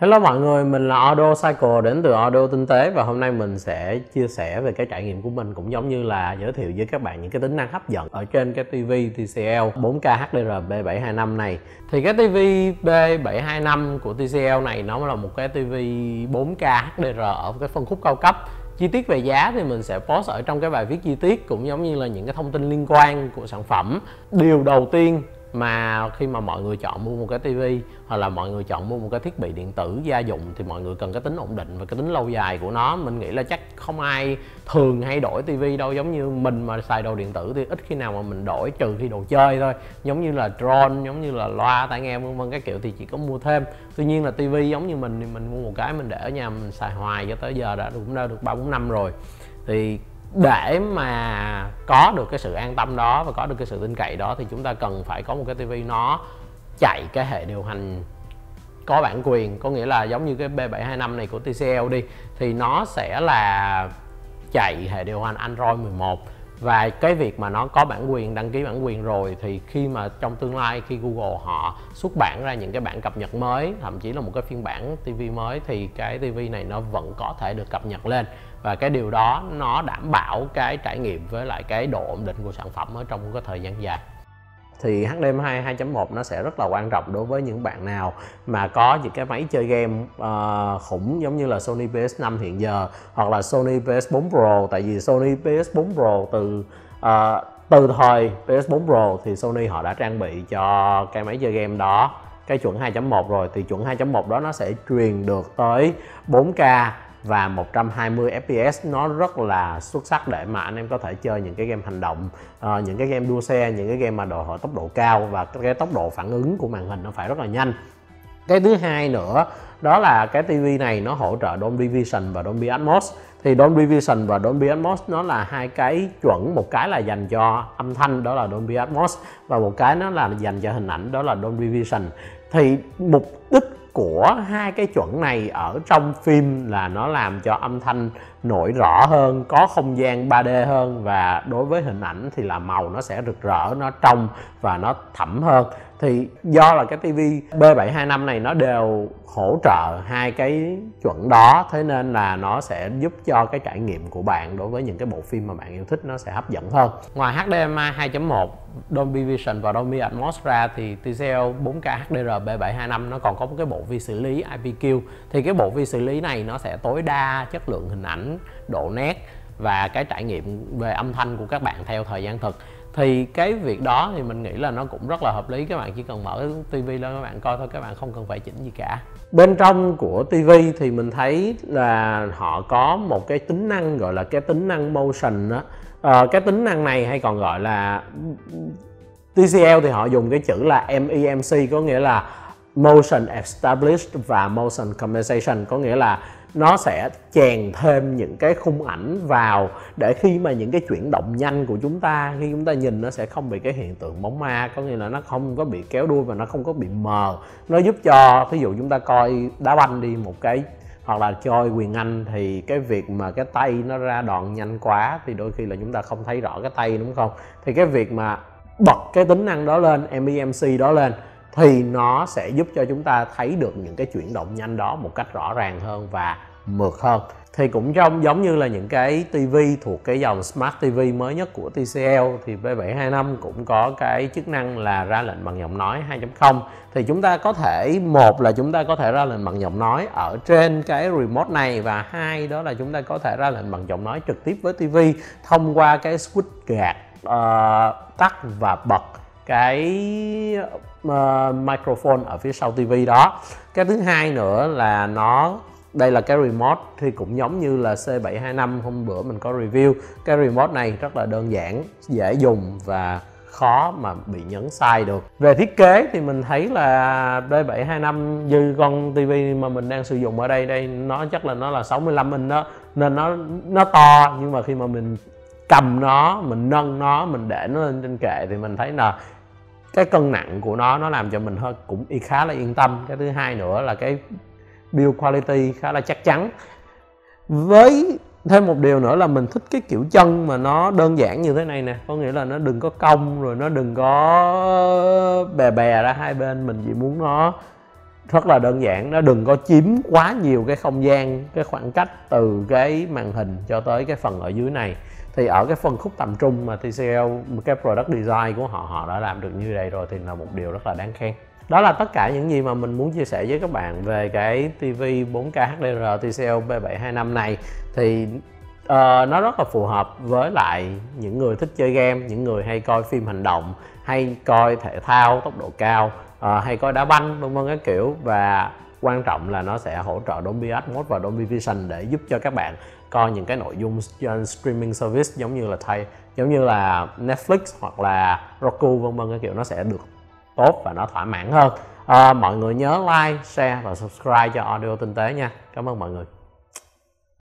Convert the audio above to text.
Hello mọi người, mình là Audio Cycle đến từ Audio Tinh tế và hôm nay mình sẽ chia sẻ về cái trải nghiệm của mình cũng giống như là giới thiệu với các bạn những cái tính năng hấp dẫn ở trên cái TV TCL 4K HDR B725 này. Thì cái TV B725 của TCL này nó là một cái TV 4K HDR ở cái phân khúc cao cấp. Chi tiết về giá thì mình sẽ post ở trong cái bài viết chi tiết cũng giống như là những cái thông tin liên quan của sản phẩm. Điều đầu tiên mà khi mà mọi người chọn mua một cái tivi hoặc là mọi người chọn mua một cái thiết bị điện tử gia dụng thì mọi người cần cái tính ổn định và cái tính lâu dài của nó. Mình nghĩ là chắc không ai thường hay đổi tivi đâu, giống như mình mà xài đồ điện tử thì ít khi nào mà mình đổi, trừ khi đồ chơi thôi, giống như là drone, giống như là loa tai nghe vân vân cái kiểu thì chỉ có mua thêm. Tuy nhiên là tivi giống như mình thì mình mua một cái mình để ở nhà mình xài hoài cho tới giờ cũng đã được 3-4 năm rồi. Thì để mà có được cái sự an tâm đó và có được cái sự tin cậy đó thì chúng ta cần phải có một cái tivi nó chạy cái hệ điều hành có bản quyền, có nghĩa là giống như cái B725 này của TCL đi thì nó sẽ là chạy hệ điều hành Android 11. Và cái việc mà nó có bản quyền, đăng ký bản quyền rồi thì khi mà trong tương lai khi Google họ xuất bản ra những cái bản cập nhật mới, thậm chí là một cái phiên bản TV mới thì cái TV này nó vẫn có thể được cập nhật lên. Và cái điều đó nó đảm bảo cái trải nghiệm với lại cái độ ổn định của sản phẩm ở trong một cái thời gian dài. Thì HDMI 2.1 nó sẽ rất là quan trọng đối với những bạn nào mà có những cái máy chơi game khủng giống như là Sony PS5 hiện giờ hoặc là Sony PS4 Pro. Tại vì Sony PS4 Pro từ thời PS4 Pro thì Sony họ đã trang bị cho cái máy chơi game đó cái chuẩn 2.1 rồi, thì chuẩn 2.1 đó nó sẽ truyền được tới 4K và 120 fps. Nó rất là xuất sắc để mà anh em có thể chơi những cái game hành động, những cái game đua xe, những cái game mà đòi hỏi tốc độ cao và cái tốc độ phản ứng của màn hình nó phải rất là nhanh. Cái thứ hai nữa đó là cái TV này nó hỗ trợ Dolby Vision và Dolby Atmos. Thì Dolby Vision và Dolby Atmos nó là hai cái chuẩn, một cái là dành cho âm thanh đó là Dolby Atmos và một cái nó là dành cho hình ảnh đó là Dolby Vision. Thì mục đích của hai cái chuẩn này ở trong phim là nó làm cho âm thanh nổi rõ hơn, có không gian 3D hơn, và đối với hình ảnh thì là màu nó sẽ rực rỡ, nó trong và nó thẫm hơn. Thì do là cái TV B725 này nó đều hỗ trợ hai cái chuẩn đó, thế nên là nó sẽ giúp cho cái trải nghiệm của bạn đối với những cái bộ phim mà bạn yêu thích nó sẽ hấp dẫn hơn. Ngoài HDMI 2.1, Dolby Vision và Dolby Atmos ra thì TCL 4K HDR B725 nó còn có một cái bộ vi xử lý IPQ. Thì cái bộ vi xử lý này nó sẽ tối đa chất lượng hình ảnh, độ nét và cái trải nghiệm về âm thanh của các bạn theo thời gian thực. Thì cái việc đó thì mình nghĩ là nó cũng rất là hợp lý. Các bạn chỉ cần mở TV lên các bạn coi thôi, các bạn không cần phải chỉnh gì cả. Bên trong của TV thì mình thấy là họ có một cái tính năng gọi là cái tính năng motion đó. Cái tính năng này hay còn gọi là TCL thì họ dùng cái chữ là MEMC, có nghĩa là Motion Established và Motion Compensation, có nghĩa là nó sẽ chèn thêm những cái khung ảnh vào để khi mà những cái chuyển động nhanh của chúng ta, khi chúng ta nhìn nó sẽ không bị cái hiện tượng bóng ma, có nghĩa là nó không có bị kéo đuôi và nó không có bị mờ. Nó giúp cho thí dụ chúng ta coi đá banh đi một cái hoặc là chơi quyền Anh thì cái việc mà cái tay nó ra đòn nhanh quá thì đôi khi là chúng ta không thấy rõ cái tay, đúng không? Thì cái việc mà bật cái tính năng đó lên, MEMC đó lên thì nó sẽ giúp cho chúng ta thấy được những cái chuyển động nhanh đó một cách rõ ràng hơn và mượt hơn. Thì cũng giống như là những cái TV thuộc cái dòng Smart TV mới nhất của TCL thì B725 cũng có cái chức năng là ra lệnh bằng giọng nói 2.0. Thì chúng ta có thể, một là chúng ta có thể ra lệnh bằng giọng nói ở trên cái remote này, và hai đó là chúng ta có thể ra lệnh bằng giọng nói trực tiếp với TV thông qua cái switch gạt tắt và bật cái microphone ở phía sau TV đó. Cái thứ hai nữa là đây là cái remote thì cũng giống như là C725 hôm bữa mình có review. Cái remote này rất là đơn giản, dễ dùng và khó mà bị nhấn sai được. Về thiết kế thì mình thấy là B725 như con TV mà mình đang sử dụng ở đây nó chắc là nó là 65 inch đó, nên nó to, nhưng mà khi mà mình cầm nó, mình nâng nó, mình để nó lên trên kệ thì mình thấy là cái cân nặng của nó làm cho mình cũng khá là yên tâm. Cái thứ hai nữa là cái build quality khá là chắc chắn. Với thêm một điều nữa là mình thích cái kiểu chân mà nó đơn giản như thế này nè, có nghĩa là nó đừng có cong rồi nó đừng có bè ra hai bên, mình chỉ muốn nó rất là đơn giản, nó đừng có chiếm quá nhiều cái không gian, cái khoảng cách từ cái màn hình cho tới cái phần ở dưới này. Thì ở cái phân khúc tầm trung mà TCL, cái product design của họ đã làm được như vậy rồi thì là một điều rất là đáng khen. Đó là tất cả những gì mà mình muốn chia sẻ với các bạn về cái TV 4K HDR TCL B725 này. Thì nó rất là phù hợp với lại những người thích chơi game, những người hay coi phim hành động, hay coi thể thao tốc độ cao, hay coi đá banh vân vân các kiểu. Và quan trọng là nó sẽ hỗ trợ Dolby Atmos và Dolby Vision để giúp cho các bạn coi những cái nội dung trên streaming service giống như là Netflix hoặc là Roku vân vân các kiểu, nó sẽ được tốt và nó thỏa mãn hơn. Mọi người nhớ like, share và subscribe cho Audio Tinh tế nha. Cảm ơn mọi người.